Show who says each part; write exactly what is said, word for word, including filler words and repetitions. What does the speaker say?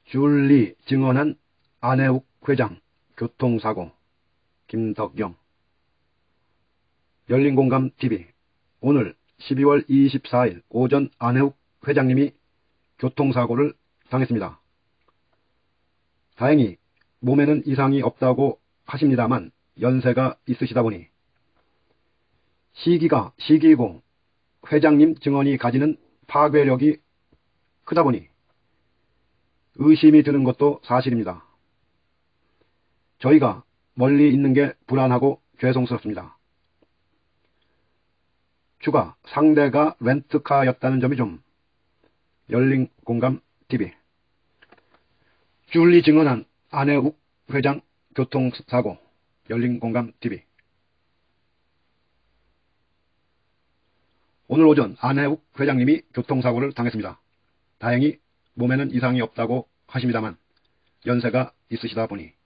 Speaker 1: 줄리 증언한 안혜욱 회장 교통사고. 김덕영. 열린공감티비. 오늘 십이월 이십사일 오전 안혜욱 회장님이 교통사고를 당했습니다. 다행히 몸에는 이상이 없다고 하십니다만 연세가 있으시다 보니, 시기가 시기이고 회장님 증언이 가지는 파괴력이 크다 보니 의심이 드는 것도 사실입니다. 저희가 멀리 있는 게 불안하고 죄송스럽습니다. 추가, 상대가 렌트카였다는 점이 좀. 열린공감티비. 줄리 증언한 안혜욱 회장 교통사고. 열린공감티비. 오늘 오전 안혜욱 회장님이 교통사고를 당했습니다. 다행히 몸에는 이상이 없다고 하십니다만 연세가 있으시다 보니